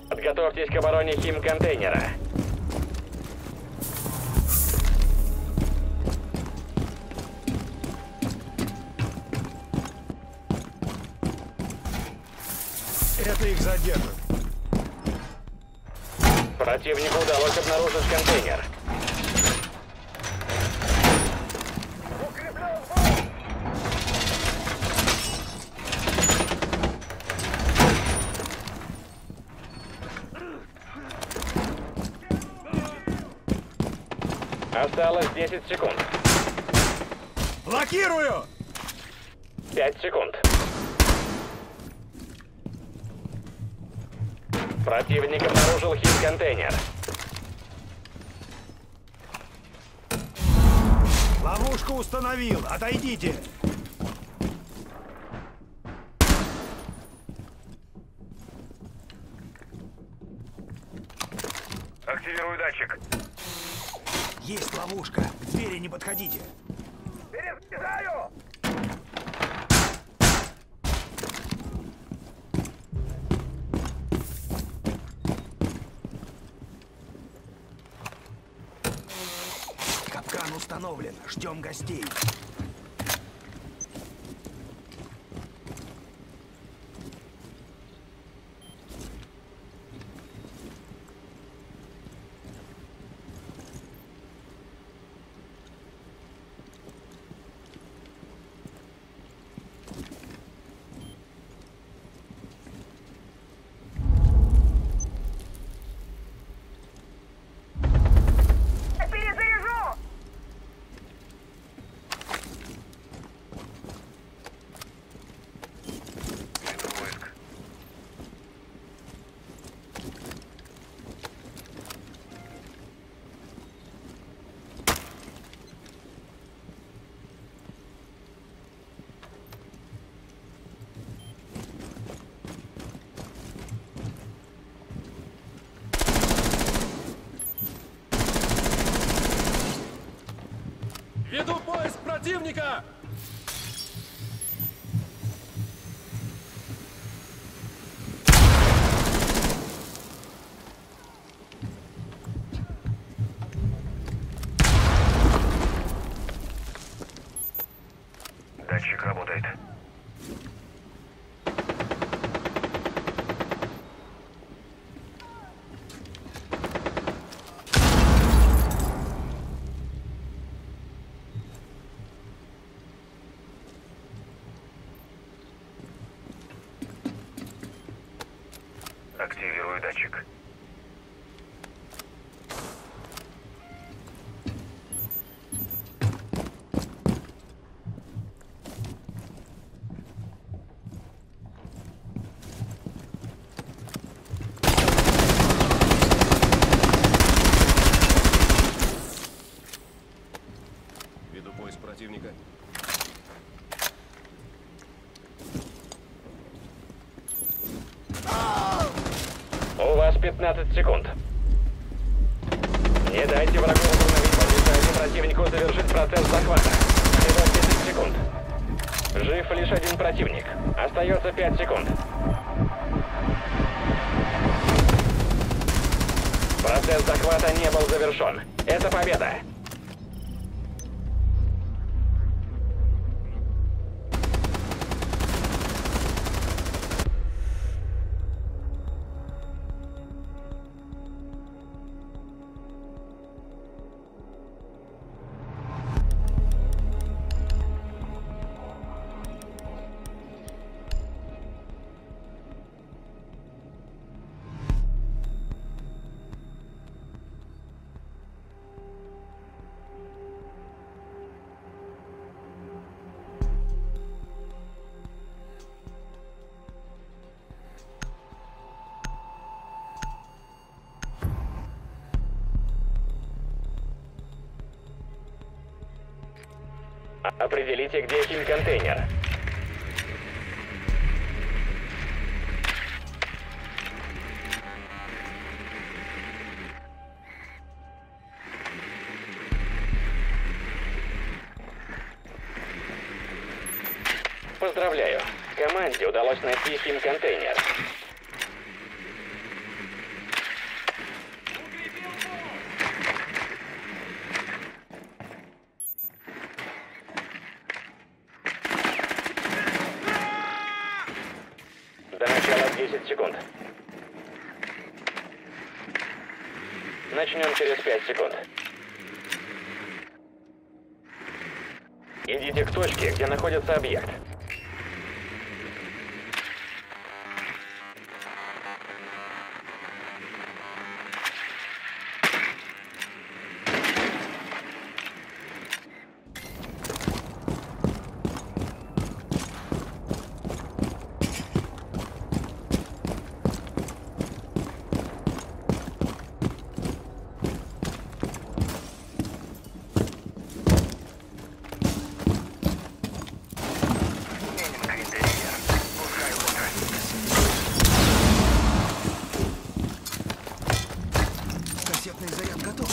Подготовьтесь к обороне химконтейнера. Это их задержит. Противнику удалось обнаружить контейнер. Осталось 10 секунд. Блокирую! 5 секунд. Противник обнаружил химконтейнер. Ловушку установил. Отойдите. Активирую датчик. Есть ловушка. К двери не подходите. Перезаряжаю! Капкан установлен. Ждем гостей. Перезаряжу! Веду войск. Веду поиск противника! Датчик работает. Активирую датчик. Веду поиск противника. У вас 15 секунд. Не дайте врагу установить позицию противнику завершить процесс захвата. Всего 10 секунд. Жив лишь один противник. Остается 5 секунд. Процесс захвата не был завершен. Это победа. Определите, где химконтейнер. Поздравляю. Команде удалось найти химконтейнер. 10 секунд. Начнем через 5 секунд. Идите к точке, где находится объект. Кассетный заряд готов.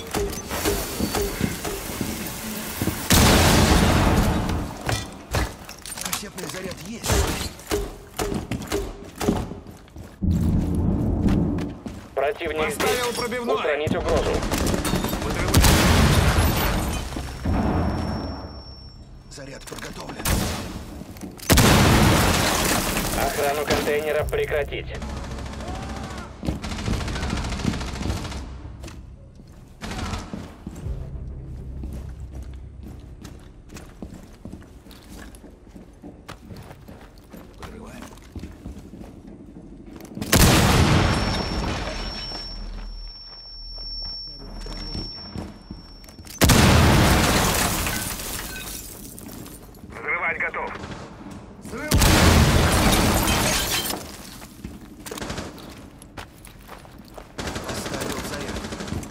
Кассетный заряд есть. Противник Поставил здесь. пробивной. Устранить угрозу. Заряд подготовлен. Охрану контейнера прекратить. Подрываем. Взрывать готов. Поставил заряд.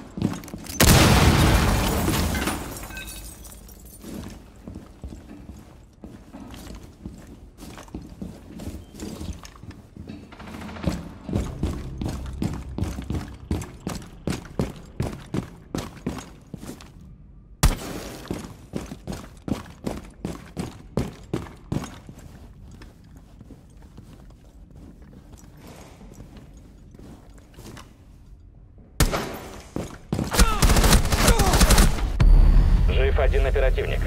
Жив один оперативник.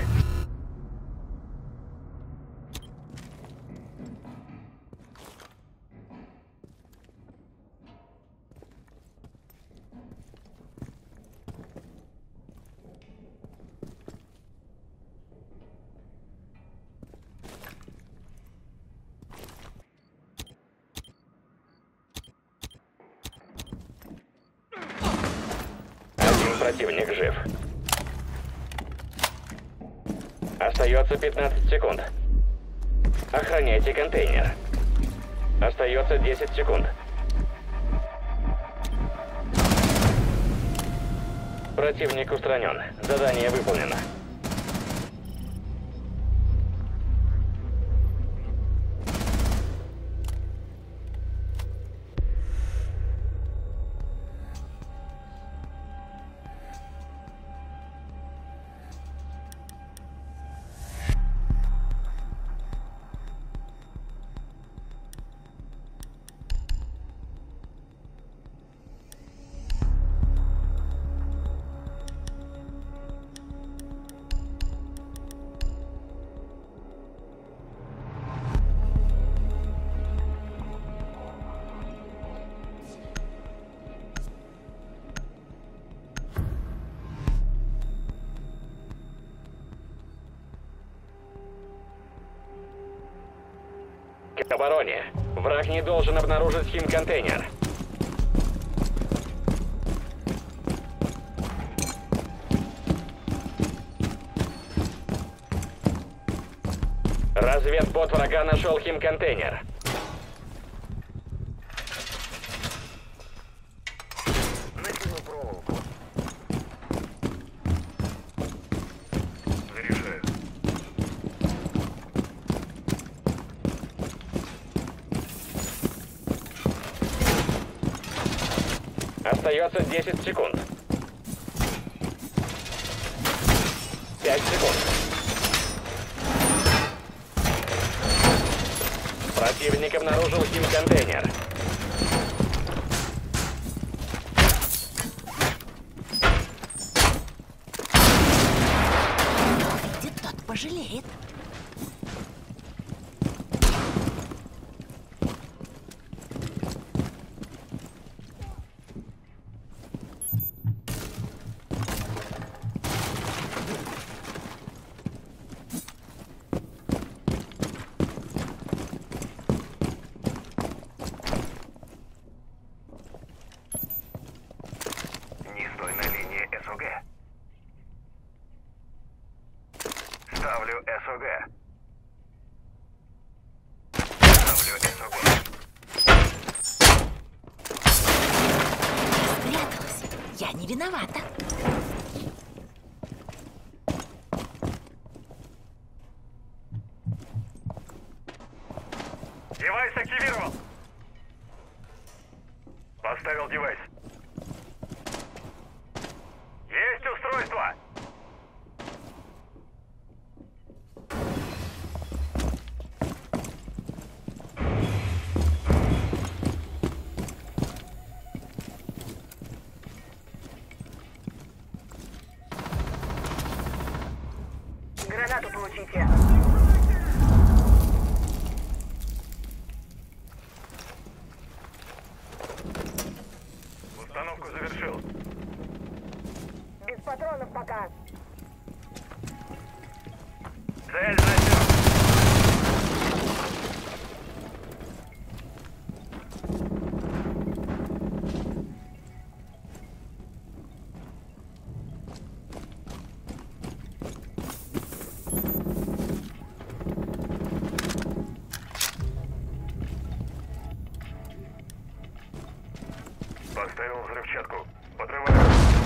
Один противник жив. Остается 15 секунд. Охраняйте контейнер. Остается 10 секунд. Противник устранен. Задание выполнено. К обороне. Враг не должен обнаружить химконтейнер. Разведбот врага нашел химконтейнер. Накину проволоку. Заряжаю. Остается 10 секунд. 5 секунд. Противник обнаружил химконтейнер. Будет тот пожалеет. Ставлю СОГ. Ставлю СОГ. Спряталась. Я не виновата. Девайс активировал. Поставил девайс. Есть устройство. Гранату получите. Установку завершил. Без патронов пока. Цель засек. Поставил взрывчатку. Подрываю.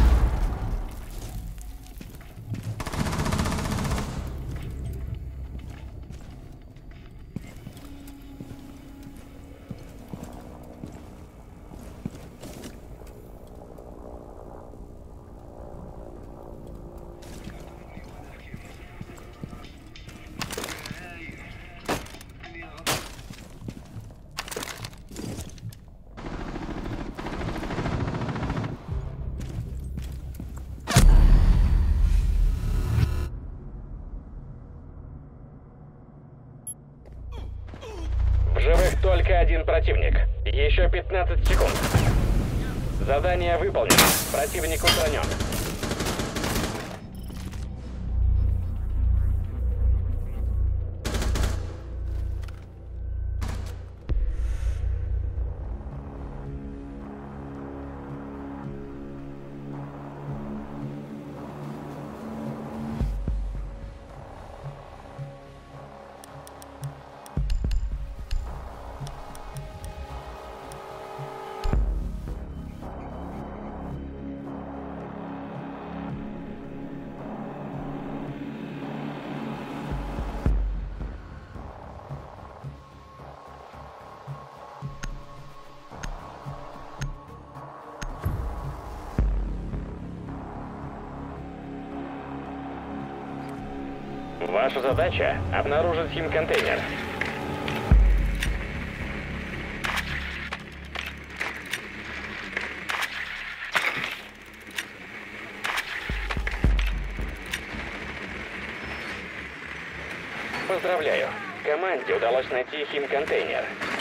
В живых только один противник. Еще 15 секунд. Задание выполнено. Противник устранен. Ваша задача — обнаружить химконтейнер. Поздравляю. Команде удалось найти химконтейнер.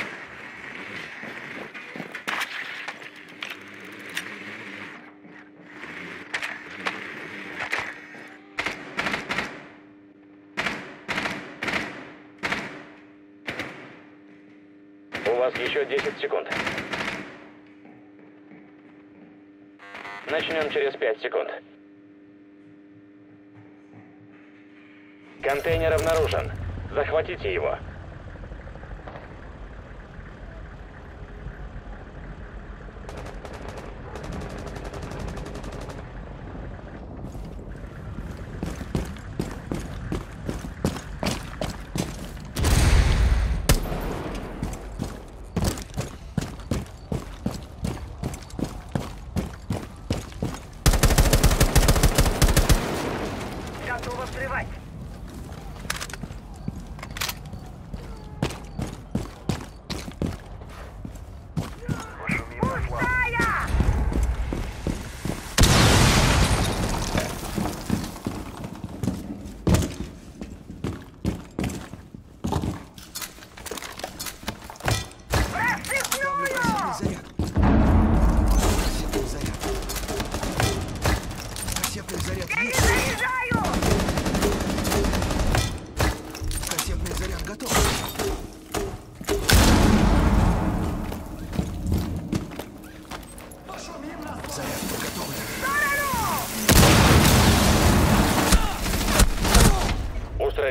У вас еще 10 секунд. Начнем через 5 секунд. Контейнер обнаружен. Захватите его. Готово взрывать. Заряд есть.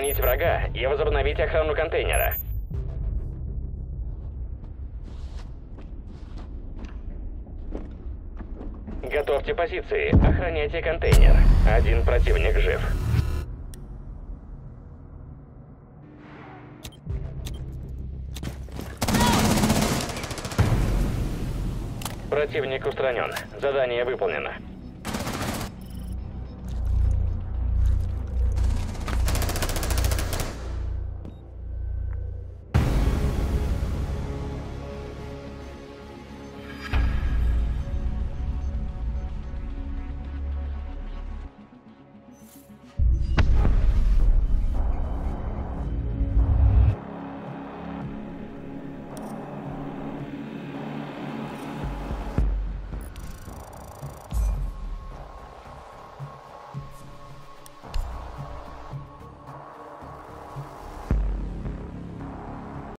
устранить врага и возобновить охрану контейнера. Готовьте позиции. Охраняйте контейнер. Один противник жив. Противник устранен. Задание выполнено.